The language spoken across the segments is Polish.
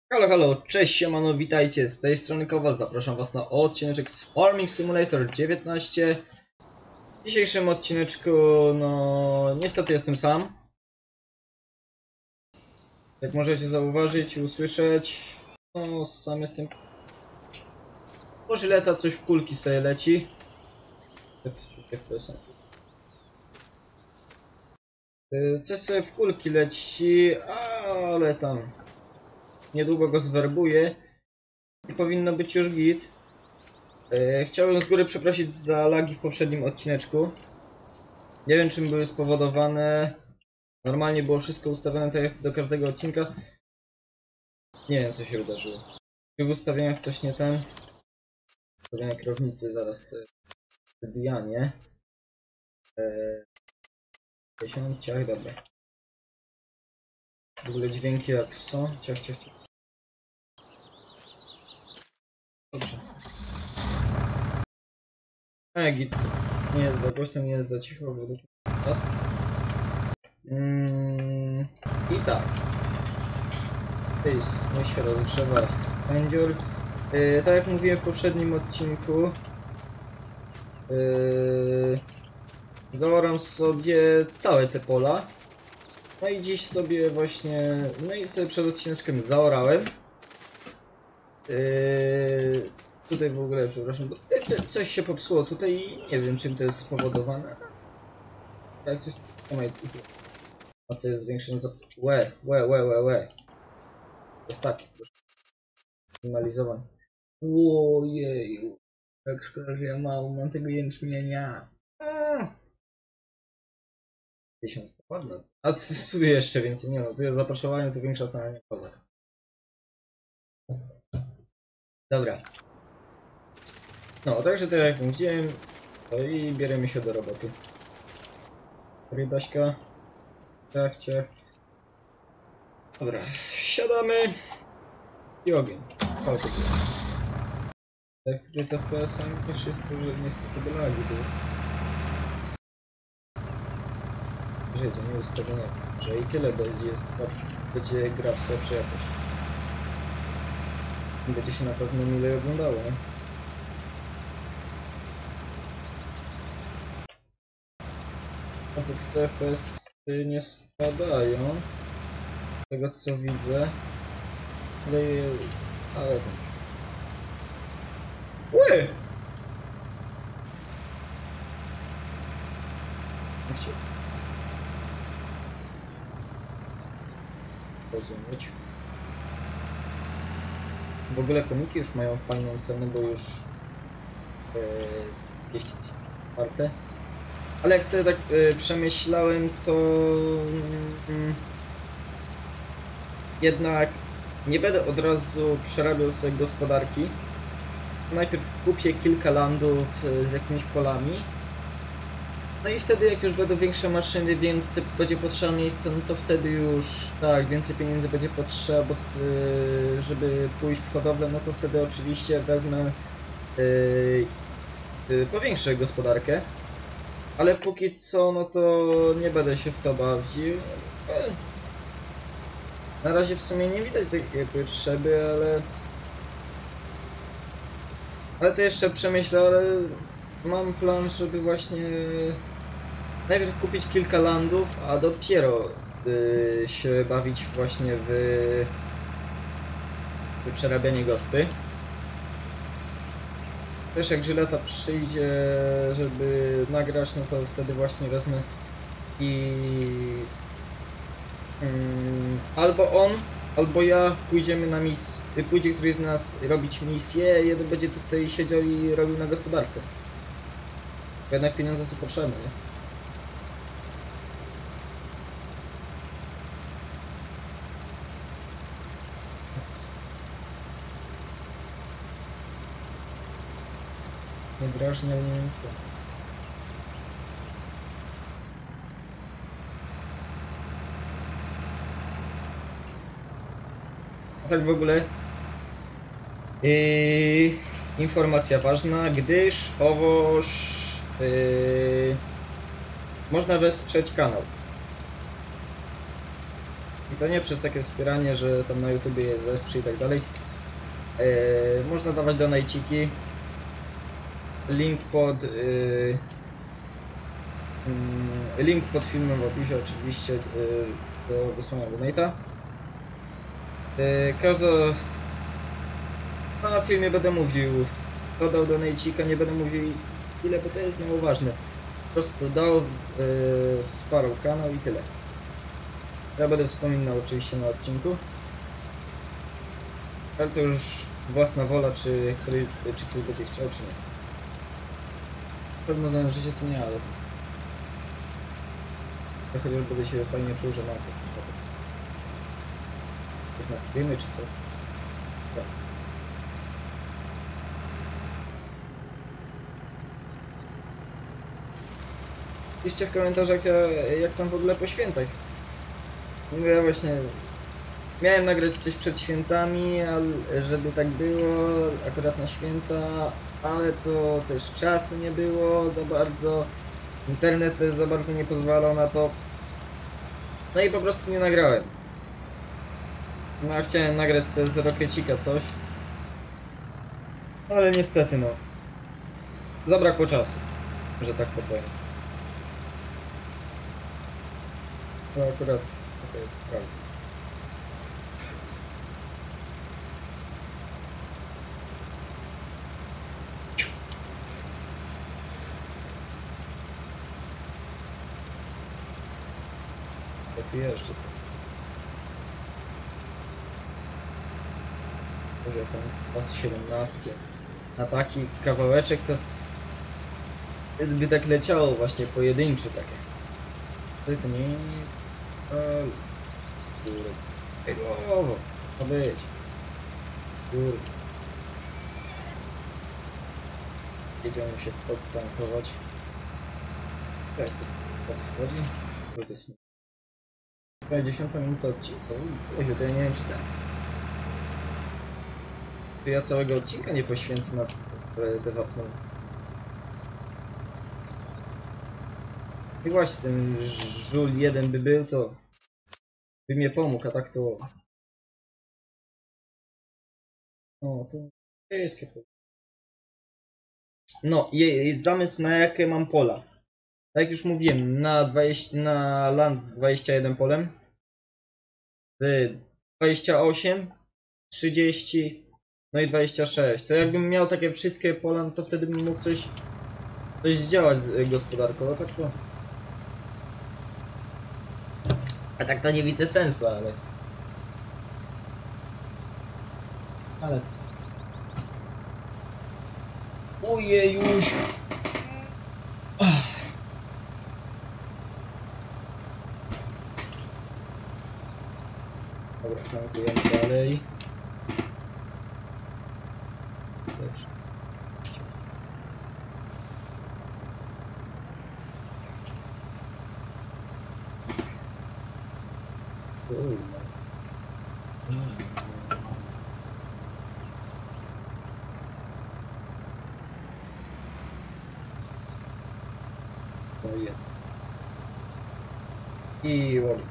Halo, halo, cześć, siemano, witajcie, z tej strony Kowal, zapraszam was na odcineczek z Farming Simulator 19. W dzisiejszym odcineczku, no, niestety jestem sam. Jak możecie zauważyć i usłyszeć, no, sam jestem. Po żyleta coś w kulki sobie leci. Coś sobie w kulki leci, ale tam niedługo go zwerbuję i powinno być już git. Chciałbym z góry przeprosić za lagi w poprzednim odcineczku. Nie wiem, czym były spowodowane. Normalnie było wszystko ustawione tak jak do każdego odcinka. Nie wiem, co się wydarzyło. W ustawieniach coś nie ten. Ustawienia kierownicy, zaraz wybijanie. 10, ciach, dobra. W ogóle dźwięki jak są. Ciach, ciach, ciach. Dobrze. Git. Nie jest za głośno, nie jest za cicho. I tak. Niech się rozgrzewa pędzior. Tak jak mówiłem w poprzednim odcinku, zaoram sobie całe te pola. No i dziś sobie właśnie, no i sobie przed odcineczkiem zaorałem. Tutaj w ogóle, przepraszam, bo coś się popsuło tutaj i nie wiem, czym to jest spowodowane. Tak, coś tutaj, a co jest zwiększone za... Łe. To jest taki, minimalizowany. Ojeju, jak szkoda, że ja mało mam tego jęczmienia. 1000, ładne. A tu jeszcze więcej, nie no, tu jest zapotrzebowanie, to większa cena, nie kozak. Dobra. No, także tak jak mówiłem, to i bierzemy się do roboty. Rybaśka. Ciach, ciach. Dobra, siadamy i ogień. Tak, który z FPS-em też jest to, że niestety do lagi było. Jezu, nie ustawione, że i tyle będzie gra w słabszej jakości. Będzie się na pewno mile oglądało, nie? Te FPS nie spadają, z tego co widzę, ale tam. Łe! Rozumieć. W ogóle komiki już mają fajną cenę, bo już 204. Ale jak sobie tak przemyślałem, to jednak nie będę od razu przerabiał sobie gospodarki. Najpierw kupię kilka landów z jakimiś polami. No i wtedy jak już będą większe maszyny, więcej będzie potrzeba miejsca, no to wtedy już tak, więcej pieniędzy będzie potrzeba, bo żeby pójść w hodowlę, no to wtedy oczywiście wezmę powiększę gospodarkę. Ale póki co, no to nie będę się w to bawił. Na razie w sumie nie widać takiej potrzeby, ale to jeszcze przemyślę, ale mam plan, żeby właśnie najpierw kupić kilka landów, a dopiero się bawić właśnie w przerabianie gospy. Też jak żyleta przyjdzie, żeby nagrać, no to wtedy właśnie wezmę i albo on, albo ja pójdziemy na misję, pójdzie któryś z nas robić misję, jeden będzie tutaj siedział i robił na gospodarce. Jednak pieniądze są potrzebne, nie? Niedrażniające. A tak w ogóle informacja ważna, gdyż owoż można wesprzeć kanał. I to nie przez takie wspieranie, że tam na YouTubie jest wesprze i tak dalej. Można dawać donajciki. Link pod filmem w opisie oczywiście do wysłania donate'a. Na filmie będę mówił, kto dał donajcika, nie będę mówił ile, bo to jest mało ważne. Po prostu dał, wsparł kanał i tyle. Ja będę wspominał oczywiście na odcinku. Ale to już własna wola, czy ktoś będzie chciał, czy nie. Pewno na życie to nie, ale... Ja chociaż będę się fajnie czuł, że mam to. Jak na streamy, czy co? Tak. Piszcie w komentarzach, jak tam w ogóle po świętach. Ja właśnie miałem nagrać coś przed świętami, żeby tak było akurat na święta, ale to też czasu nie było za bardzo, internet też za bardzo nie pozwalał na to, no i po prostu nie nagrałem. No a chciałem nagrać sobie z Rockecika coś, ale niestety no, zabrakło czasu, że tak to powiem. To akurat to jest prawda. Jak jeżdżę. Może tam pas 17. Na taki kawałeczek to by tak leciało właśnie pojedynczy takie. Tylko nie. Kurde. Głowo. Ma być. Kurde. Jedziemy się podtankować. Jak to tak schodzi? Co to jest? 10 minuta odcinka. Oj, to ja nie wiem czy ten. To ja całego odcinka nie poświęcę na te wapno. I właśnie ten żul jeden by był, to by mnie pomógł, a tak to... O, to jest no, zamysł na jakie mam pola. Tak jak już mówiłem, na land z 21 polem, z 28, 30, no i 26. To jakbym miał takie wszystkie pola, no to wtedy bym mógł coś zdziałać z gospodarką, tak to... A tak to nie widzę sensu, ale... Ojejuś! Dobra, tankujemy dalej. To jest. I woli.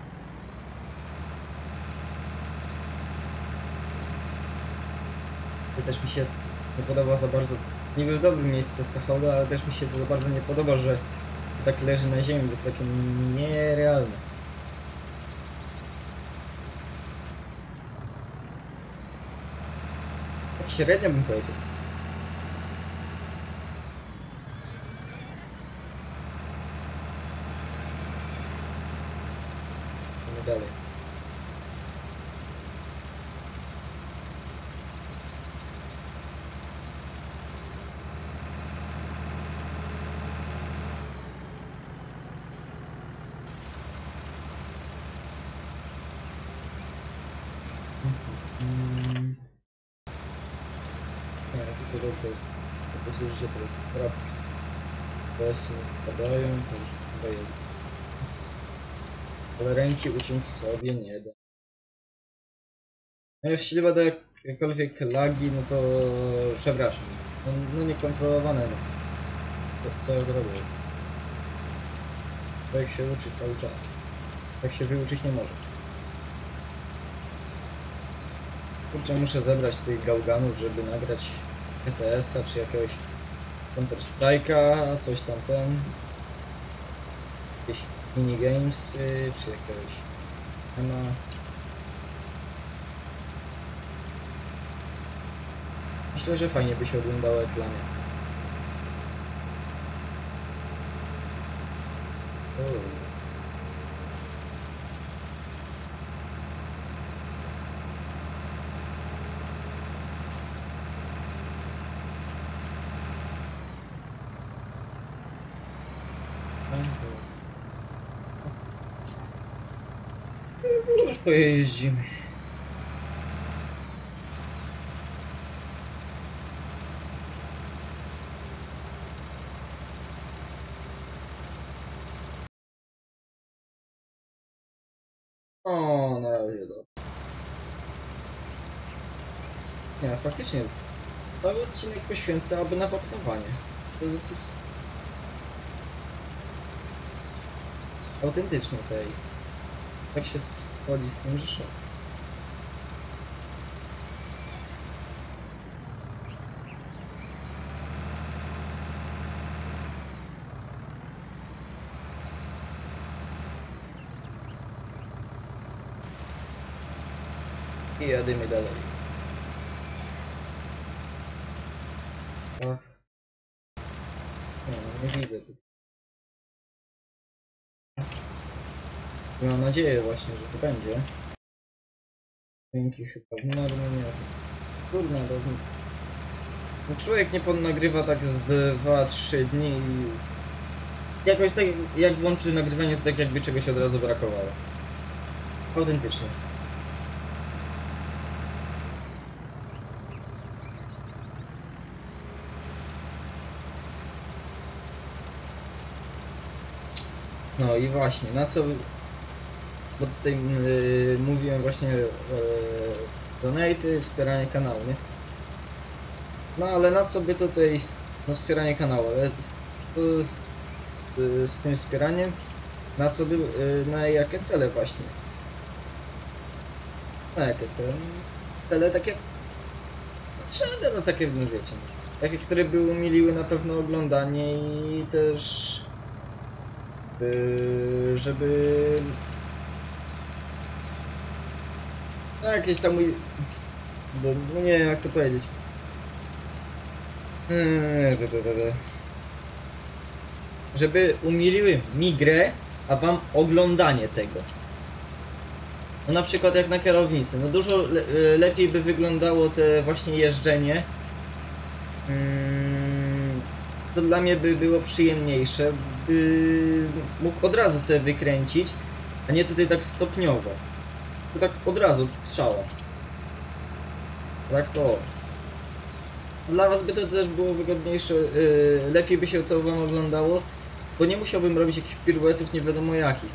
To też mi się nie podoba za bardzo. Niby w dobrym miejscu Stachoda, ale też mi się to za bardzo nie podoba, że tak leży na ziemi, to takie nierealne. Tak średnio bym powiedział. Idziemy dalej. Tylko dobrze, posłużycie teraz trafik. PS nie spadają, to już chyba jest. Ale ręki uciąć sobie nie da. No jeśli będą jakiekolwiek lagi, no to przepraszam. No niekontrolowane, no. To co ja zrobię? Tak się uczy cały czas. Tak się wyuczyć nie może. Kurczę, muszę zebrać tych gałganów, żeby nagrać ETS-a czy jakiegoś Counter Strike'a, coś tam ten. Jakieś minigamesy, czy jakiegoś tema. Myślę, że fajnie by się oglądało jak dla mnie. Już pojeździmy. O, na razie dobrze. Nie, faktycznie. Cały odcinek poświęcę aby na wapnowanie. To jest dosyć autentycznie tej. Tak się schodzi z tym, że szok. I jadymy dalej. Ach. Nie widzę. Mam nadzieję właśnie, że to będzie. Dzięki chyba w normie nie. Kurna, no człowiek nie nagrywa tak z 2-3 dni i jakoś tak jak włączy nagrywanie, to tak jakby czegoś od razu brakowało. Autentycznie. No i właśnie, na co... Bo tutaj mówiłem właśnie donaty, wspieranie kanału, nie? No ale na co by tutaj... No wspieranie kanału, ale z tym wspieraniem na co by... na jakie cele właśnie? Na jakie cele? Cele takie... Potrzebne, no takie, no wiecie, takie, które by umiliły na pewno oglądanie i też... żeby... No jakieś tam mój... No nie wiem jak to powiedzieć. Żeby umiliły mi grę, a wam oglądanie tego. No na przykład jak na kierownicy. No dużo lepiej by wyglądało te właśnie jeżdżenie. To dla mnie by było przyjemniejsze, by mógł od razu sobie wykręcić, a nie tutaj tak stopniowo. To tak od razu od strzała. Tak to. Dla was by to też było wygodniejsze, lepiej by się to wam oglądało, bo nie musiałbym robić jakichś piruetów nie wiadomo jakich.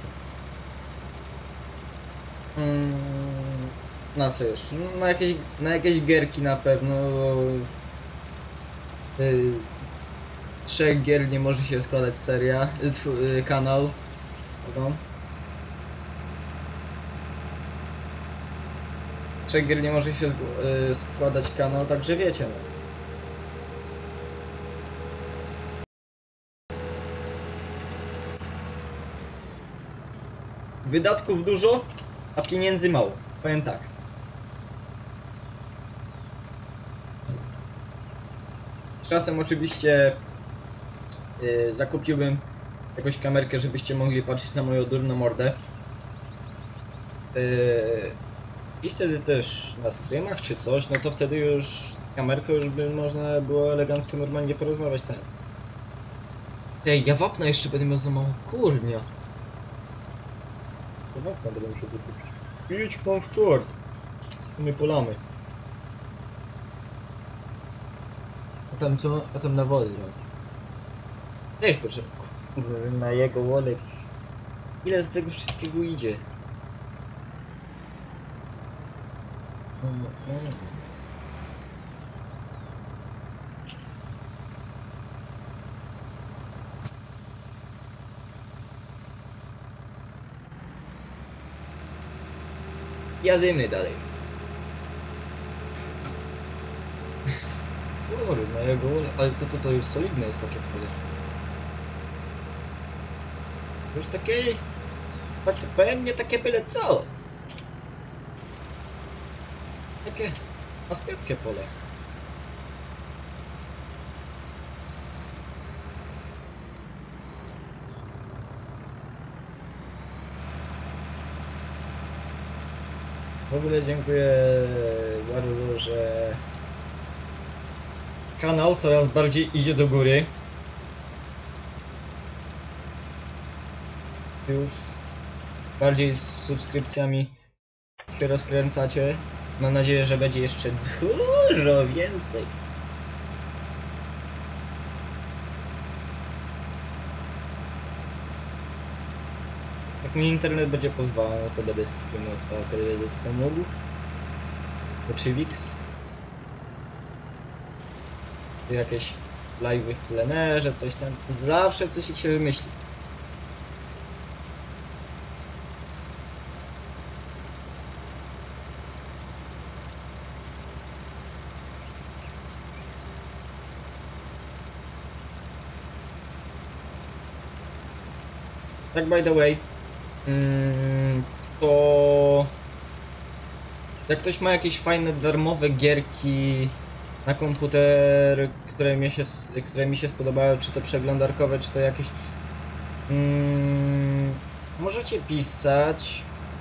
Na co jeszcze? No, na jakieś gierki na pewno. 3 gier nie może się składać seria, kanał. No. 3 gier nie może się składać kanał, także wiecie. No. Wydatków dużo, a pieniędzy mało. Powiem tak. Z czasem oczywiście zakupiłbym jakąś kamerkę, żebyście mogli patrzeć na moją durną mordę. I wtedy też na streamach czy coś, no to wtedy już kamerką już by można było elegancko normalnie porozmawiać ten. Ej, ja wapna jeszcze będę miał za mało, kurnia. To wapna będę musiał wykupić. Idź pan w czort. My polamy. A tam co? A tam na wodę. Też potrzeba. Na jego wolek. Ile z tego wszystkiego idzie? Jadymy dalej. Kurwa, jego, ale to już solidne jest takie pole. Już takie, tak to powiem, nie takie byle co. Takie następne pole. W ogóle dziękuję bardzo, że kanał coraz bardziej idzie do góry. Już bardziej z subskrypcjami się rozkręcacie. Mam nadzieję, że będzie jeszcze dużo więcej. Jak mi internet będzie pozwalał, no to będę streamował, wtedy będę to mógł. Oczywiks. Jakieś live'y w plenerze, coś tam. Zawsze coś się wymyśli. Tak by the way, to jak ktoś ma jakieś fajne darmowe gierki na komputer, które mi się spodobały, czy to przeglądarkowe, czy to jakieś, możecie pisać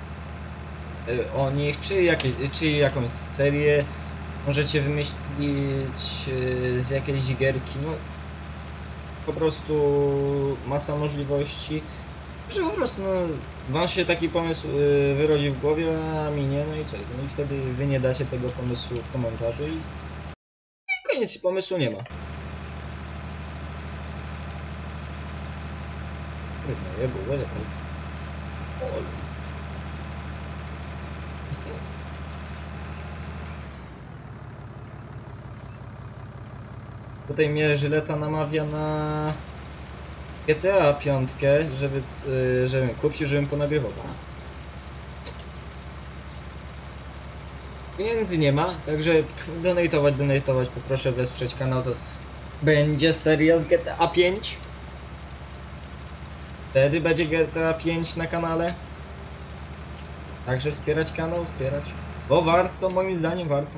o nich, czy jakąś serię możecie wymyślić z jakiejś gierki, no po prostu masa możliwości. Że po prostu no, wam się taki pomysł wyrodzi w głowie, a mi nie, no i co? No i wtedy wy nie dacie tego pomysłu w komentarzu i koniec, pomysłu nie ma. Trudno, ja był lepiej. Tutaj mnie Żyleta namawia na GTA 5, żebym kupił, żebym ponagrywał. Pieniędzy nie ma, także donatować, poproszę wesprzeć kanał, to będzie seria z GTA 5. Wtedy będzie GTA 5 na kanale. Także wspierać kanał, bo warto, moim zdaniem warto.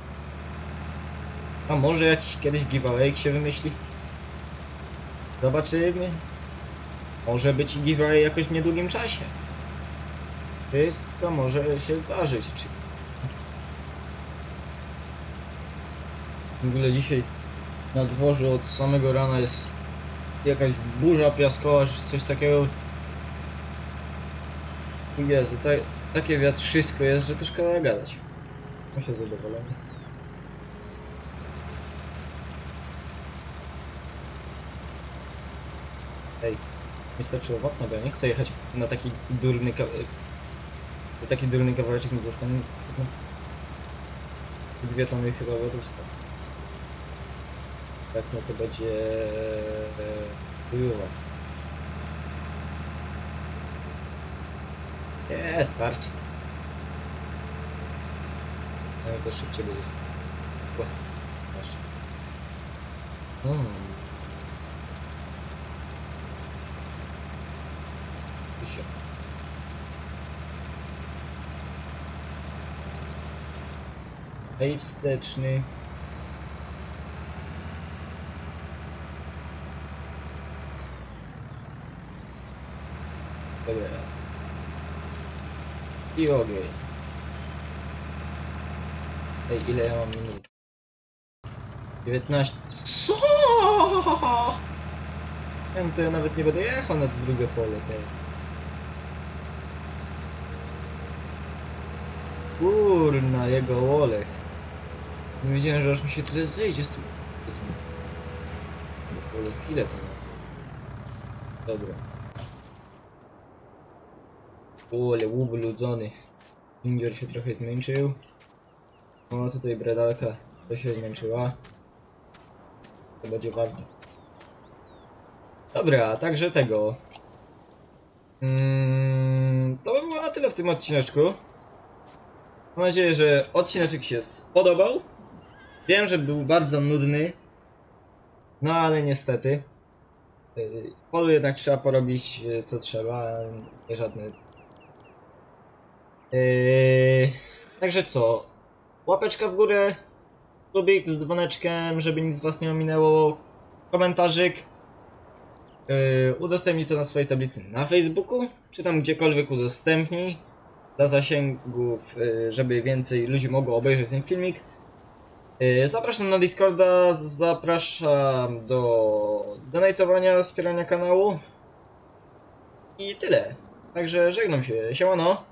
A może jakiś kiedyś giveaway się wymyśli. Zobaczymy. Może być i giveaway jakoś w niedługim czasie. Wszystko może się zdarzyć. W ogóle dzisiaj na dworzu od samego rana jest jakaś burza piaskowa, czy coś takiego. Jezu, takie wiatrzysko jest, że to szkoda gadać. Ja się zadowolony. Ej, nie starczyło wapna, bo ja nie chcę jechać na taki durny kawałeczek mi zostanie. Dwie tony chyba wyrzucę. Tak, no to będzie chujowa. Nie, starczy. No to szybciej będzie. Hej wsteczny. Dobra. I ogień. Ej, ile ja mam minut? 19. Co? To ja nawet nie będę jechał na drugie pole. Tej. Kurna, jego olech. Nie wiedziałem, że aż mi się tyle zejdzie z tym. Ile to ma? Dobra. Ale łub ludzony. Ginger się trochę zmęczył. No tutaj bredalka to się zmęczyła. To będzie warto. Dobra, także tego. To by było na tyle w tym odcineczku. Mam nadzieję, że odcineczek się spodobał. Wiem, że był bardzo nudny, no ale niestety. W polu jednak trzeba porobić co trzeba, nie żadne. Także co? Łapeczka w górę, subik z dzwoneczkiem, żeby nic z was nie ominęło, komentarzyk. Udostępnij to na swojej tablicy na Facebooku, czy tam gdziekolwiek udostępnij dla zasięgów, żeby więcej ludzi mogło obejrzeć ten filmik. Zapraszam na Discorda, zapraszam do donatowania, wspierania kanału i tyle. Także żegnam się, siemano.